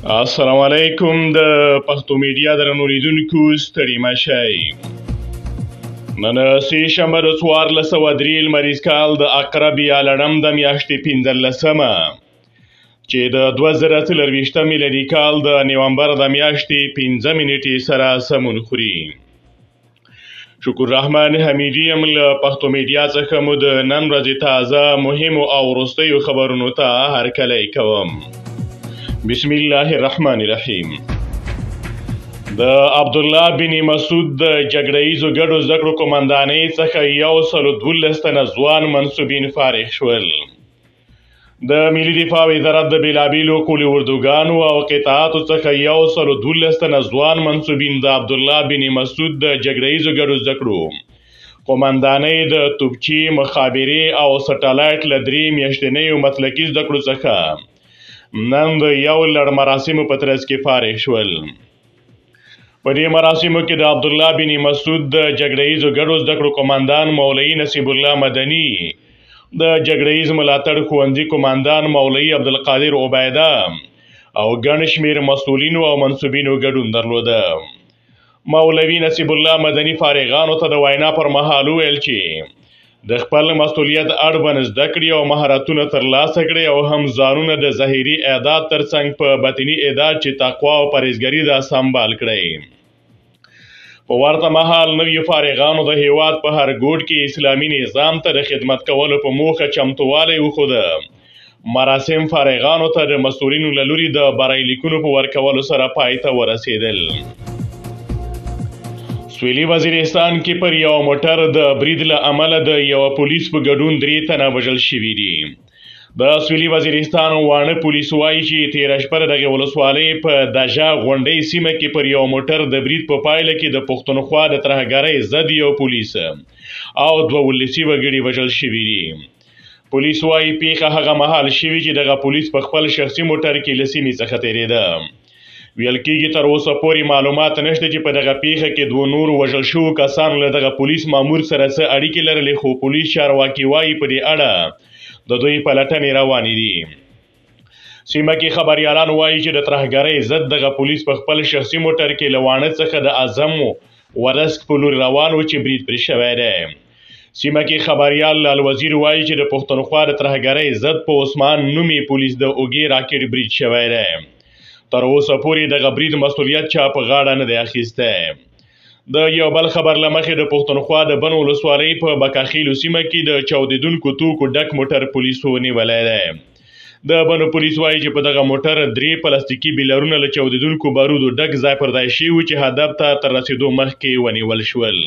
السلام علیکم د پښتو میډیا درنو لیدونکو ستړي مه شئ. نن سه شنبه د 1403 لمریز کال د عقرب یا لړم د میاشتې 15مه چې د 2023 میلادي کال د نومبر د میاشتې 15 نیټې سره سمون خوري. شکر رحمان حمیدی یم له پښتو میډیا څخه مو د نن ورځې تازه مهمو او وروستیو خبرونو ته هرکلی کوم. بسم الله الرحمن الرحیم. د عبدالله بن مسعود د جګړه ییزو ګډو زده کړو قومندانۍ څخه 112 تنه ځوان منصوبین فارغ شول. د ملي دفاع وزارت د بېلابېلو قولي اردوګانو او قطاعاتو څخه 112 تنه ځوان منصوبین د عبدالله بن مسعود د جګړه ییزو ګډو زده کړو قومندانۍ د توپچي مخابرې او سټلایټ له 3 میاشتنیو مسلکي زده کړو څخه نن د یو لړ مراسمو په ترڅ کې فارغ شول. په دې مراسمو کې د عبدالله بن مسعود د جګړه ییزو ګډو زده کړو قومندان مولوي نصیب الله مدني، د جګړه ییز ملاتړ ښوونځي قومندان مولوي عبدالقادر عبیده او ګڼ شمېر مسؤلینو او منصوبینو ګډون درلوده. مولوي نصیب الله مدني فارغانو ته د وینا پر مهال وویل چې د خپل مسؤلیت اړوند زده کړې او مهارتونه ترلاسه کړي او هم ځانونه د ظاهري اعداد ترڅنګ په باطني اعداد چې تقوا او پرهیزګري ده سمبال کړي. په ورته مهال نویو فارغانو د هیواد په هر ګوټ کې اسلامي نظام ته د خدمت کولو په موخه چمتووالی وښوده. مراسم فارغانو ته د مسؤلینو له لوري د بریالیکونو په ورکولو سره پای ته ورسېدل. سویلي وزیرستان کې پر یو موټر د برید له امله د یو پولیس په ګډون 3 تنه وژل شوي دي. د سویلي وزیرستان واڼه پولیس وایي چې تېره شپه د دغې ولسوالۍ په دژه غونډۍ سیمه کې پر یو موټر د برید په پایله کې د پښتونخوا د ترهګرۍ ضد یو پولیس او 2 ولسي وګړي وژل شوي دي. پولیس وایي پیښه هغه مهال شوې چې دغه پولیس په خپل شخصي موټر کې له سیمې څخه تېرېده. ویل کېږي تر اوسه پورې معلومات نشته چې په دغه پیښه کې 2 نور وژل شوو کسانو له دغه پولیس مامور سره څه اړیکې لرلې، خو پولیس چارواکي وایي په دې اړه د دوی پلټنې روانې دي. سیمه کې خبریالان وایي چې د ترهګرۍ ضد دغه پولیس په خپل شخصي موټر کې له واڼه څخه د اعظم ورسک په لور روان و چې برید پرې شوی دی. سیمه کې خبریال لال وزیر وایي چې د پښتونخوا د ترهګرۍ ضد په عثمان نومي پولیس د اوږې راکټ برید شوی دی. تر اوسه پورې دغه برید مسؤلیت چا په غاړه نه دی اخیستی. د یو بل خبر له مخې د پښتونخوا د بن ولسوالۍ په بکاخیلو سیمه کې د چاودېدونکو توکو ډک موټر پولیسو نیولی دی. د بنو پولیس وایي چې په دغه موټر 3 پلاستیکي بیلرونه له چاودېدونکو بارودو ډک ځای پر ځای شوي وو چې هدف ته تر رسېدو مخکې ونیول شول.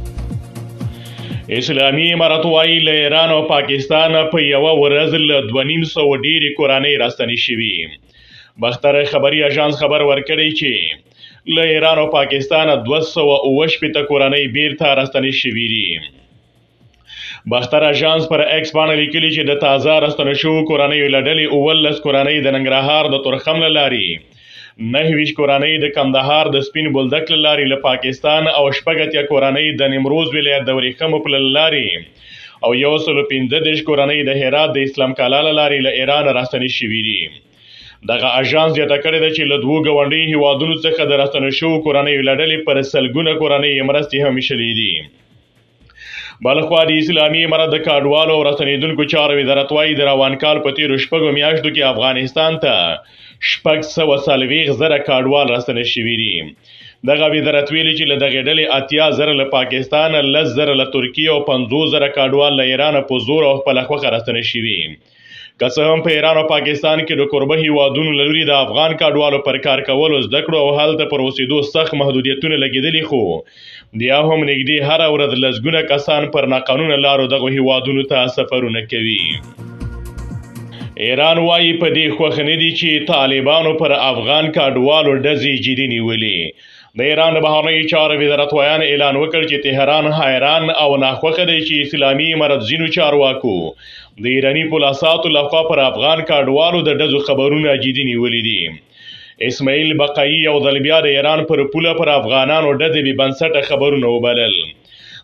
اسلامي امارت وایي له ایران او پاکستان په یوه ورځ له 250 ډېرې کورنۍ راستنې شوي. بختر خبري اژانس خبر ورکړی چې له ایران او پاکستان 268 کورنۍ بیرته راستنې شوي دي. بختر اژانس پر ایکس باندې لیکلي چې د تازه راستنه شوو کورنیو له ډلې 19 کورنۍ د ننګرهار د تورخم له لارې، 29 کورنۍ د کندهار د سپین بولدک له لارې له پاکستان او 80 کورنۍ د نیمروز ولایت د ورېښمو په لارې او 115 کورنۍ د هرات د اسلام کالا له لارې له ایران راستنې شوي دي. دغه اژانس زیاته کړې ده چې له 2 ګاونډي هیوادونو څخه د راستنه شوو کورنیو له ډلې پر سلګونه کورنۍ مرستې هم ویشلې دي. بلخوا د اسلامي امارت د کډوالو او راستنېدونکو چارو وزارت وایي د روان کال په تېرو 6 میاشتو کې افغانستان ته 640,000 کډوال راستنې شوي دي. دغه وزارت ویلي چې له دغې ډلې 80,000 له پاکستان، 10,000 له ترکیې او 50,000 کډوال له ایران په زور او خپله خوښه راستنې شوي. که څه هم په ایران او پاکستان کې د کوربه هیوادونو له لوري د افغان کډوالو پر کار کولو، زده کړو او هلته پر اوسېدو سخت محدودیتونه لګېدلي، خو بیا هم نږدې هره ورځ لسګونه کسان پر ناقانونه لارو دغو هیوادونو ته سفرونه کوي. ایران وایي په دې خوښ نه دي چې طالبانو پر افغان کډوالو ډزې جدي نیولې. د ایران د بهرنیو چارو وزارت ویان اعلان وکړ چې تهران حیران او ناخوښه دی چې اسلامي امارت ځینو چارواکو د ایراني پولاساتو لخوا پر افغان کډوالو د ډزو خبرونه جدي نیولي دي. اسماعیل بقایي یو ځل بیا د ایران پر پوله پر افغانانو ډزې بې بنسټه خبرونه وبلل.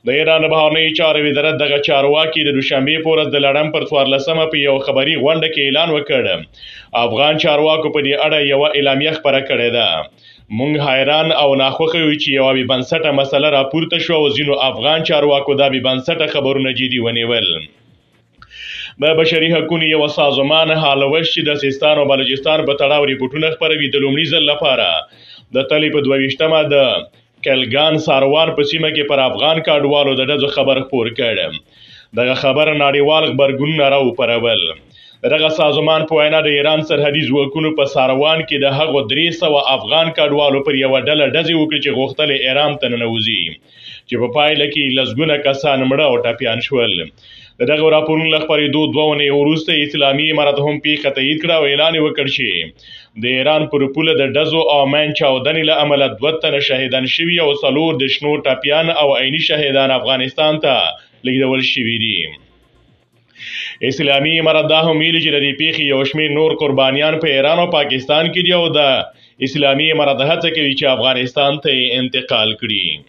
د ایران د بهرنیو چارو وزارت دغه چارواکي د دوشنبې په ورځ د لړم پر 14مه په یو خبري غونډه کې اعلان وکړ. افغان چارواکو په دې اړه یوه اعلامیه خپره کړې ده. موږ حیران او ناخوښه یو چې یوه بې بنسټه مسله راپورته شوه او ځینو افغان چارواکو دا بې بنسټه خبرونه جدي ونیول. د بشري حقونو یو سازمان حالوش چې د سیستان او بلوچستان په تړاو ریپورټونه خپروي د لومړي ځل لپاره د تلې په 22مه د کلګان ساروان په سیمه کې پر افغان کډوالو د ډزو خبر خپور کړ. دغه خبر نړیوال غبرګونونه راوپارول. دغه سازمان په وینا د ایران سرحدي ځواکونو په ساروان کې د هغو 300 افغان کډوالو پر یوه ډله ډزې وکړې چې غوښتل ایران ته ننوځي، چې په پایله کې لسګونه کسان مړه او ټپیان شول. د دغه راپورونو له خپرېدو 2 اونۍ وروسته اسلامي امارت هم پیښه تایید کړه او اعلان یې وکړ چې د ایران پر پوله د ډزو او مین چاودنې له امله 2 تنه شهیدان شوي او 4 د شنو ټپیان او عیني شهیدان افغانستان ته لیږدول شوي دي. اسلامي امارت دا هم ویلي چې د دې پیښې یو شمېر نور قربانیان په ایران او پاکستان کې دي او د اسلامي امارت هڅه کوي چې افغانستان ته یې انتقال کړي.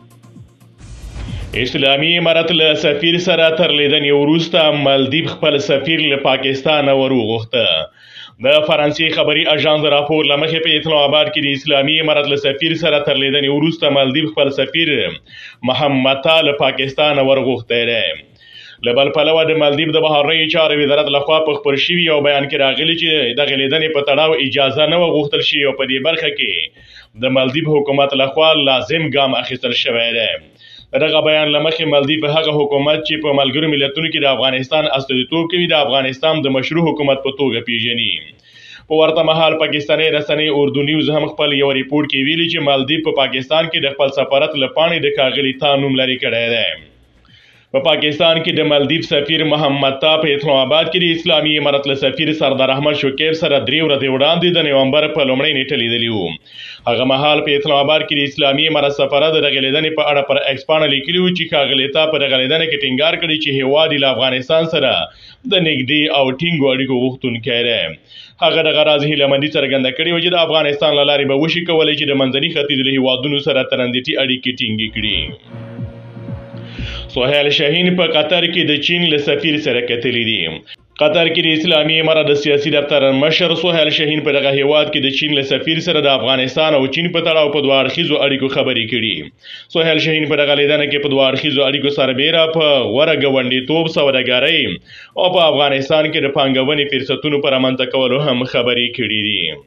اسلامي امارت له سفیر سره تر لیدنې وروسته مالدیب خپل سفیر له پاکستان وروغوښته. د فرانسې خبري اژانس راپور له مخې په اسلام آباد کې د اسلامي امارت له سفیر سره تر لیدنې وروسته مالدیب خپل سفیر محمد طا له پاکستان ورغوښتی دی. له بل پلوه د مالدیب د بهرنیو چارو وزارت لخوا په خپور شوي یو بیان کې راغلي چې دغه لیدنې په تړاو اجازه نه وه غوښتل شوې او په دې برخه کې د مالدیب حکومت لخوا لازم ګام اخیستل شوی دی. دغه بیان له مخې مالدیب هغه حکومت چې په ملګرو ملتونو کې د افغانستان استازیتوب کوي د افغانستان د مشروع حکومت په توګه پیژني. په ورته مهال پاکستاني رسنۍ اردو نیوز هم خپل یو ریپورټ کې ویلي چې مالدیب په پاکستان کې د خپل سفارت له پاڼې د ښاغلي طا نوم لرې کړی دی. په پاکستان کې د مالدیب سفیر محمد طا په اسلام آباد کې د اسلامي امارت له سفیر سردار احمد شکیب سره 3 ورځې وړاندې د نومبر په لومړۍ نیټه لیدلي وو. هغه مهال په اسلام آباد کې د اسلامي امارت سفاره د دغه لیدنې په اړه پر ایکس پاڼه لیکلي وو چې ښاغلي طا په دغه لیدنه کې ټینګار کړی چې هیواد یې له افغانستان سره د نږدې او ټینګو اړیکو غوښتونکی دی. هغه دغه راز هیلهمندي څرګنده کړې وه چې د افغانستان له لارې به وشي کولی چې د منځني ختیځ له هیوادونو سره ترنزیتي اړیکې ټینګې کړي. سهیل شاهین په قطر کې د چین له سفیر سره کتلي دي. قطر کې د اسلامي امارت د سیاسي دفتر مشر سهیل شاهین په دغه هیواد کې د چین له سفیر سره د افغانستان او چین په تړاو په 2 اړخیزو اړیکو خبرې کړي. سهیل شاهین په دغه لیدنه کې په 2 اړخیزو اړیکو سربیره په غوره ګاونډیتوب، سوداګرۍ او په افغانستان کې د پانګونې فرصتونو په رامنځته کولو هم خبرې کړي دي.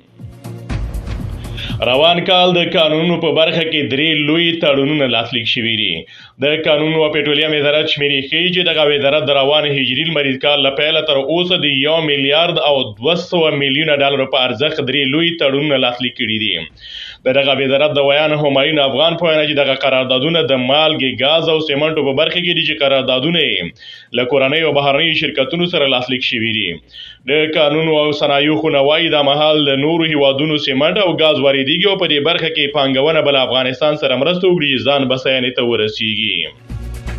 روان کال د قانونونو په برخه کې 3 لوی تړونونه لاسلیک شوي دي. د قانونونو او پټرولیم وزارت شمیرې ښیي چې دغه وزارت د روان هجري لمریز کال له پیله تر اوسه د 1 میلیارډ او 200 میلیونه ډالرو په ارزښت 3 لوی تړونونه لاسلیک کړي دي. د دغه وزارت د ویان همایون افغان په وینا چې دغه قراردادونه د مالګې، ګاز او سیمنټو په برخه کې دي چې قراردادونه یې له کورنیو او بهرنیو شرکتونو سره لاسلیک شوي دي. د قانون او صنایعو خونه وایي دا مهال د نورو هیوادونو سیمنټ او ګاز واردېږي او په دې برخه کې پانګونه به له افغانستان سره مرسته وکړي ځان بسیاینې ته ورسیږي.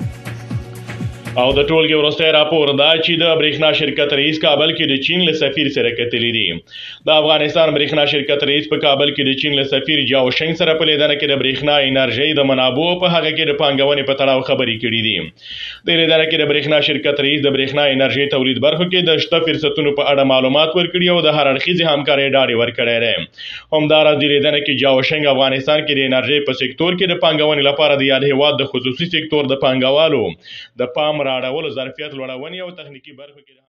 او د ټولګې وروستی راپور دا چې د برېښنا شرکت رئیس کابل کې د چین له سفیر سره کتلي دي. د افغانستان برېښنا شرکت رئیس په کابل کې د چین له سفیر جاو شنګ سره په لیدنه کې د برېښنا انرژۍ د منابعو په هغه کې د پانګونې په تړاو خبرې کړي دي. د لیدنه کې د برېښنا شرکت رئیس د برېښنا انرژۍ تولید برخو کې د شته فرصتونو په اړه معلومات ورکړي او د هر اړخیزې همکارۍ ډاډ ورکړی دی. همداراز د لیدنه کې جاو شنګ افغانستان کې د انرژۍ په سکتور کې د پانګونې لپاره د یاد هیواد د خصوصي سکتور د پانګوالو د پام راړولو ظرفیت لوړونې او تخنیکي برخو کې